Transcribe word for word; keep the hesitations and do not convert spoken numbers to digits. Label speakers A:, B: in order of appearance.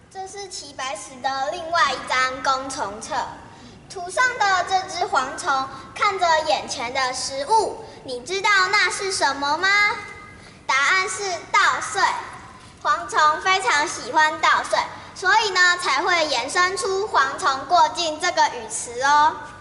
A: 这是齐白石的另外一张工虫册，图上的这只蝗虫看着眼前的食物，你知道那是什么吗？答案是稻穗。蝗虫非常喜欢稻穗，所以呢才会衍生出蝗虫过境这个语词哦。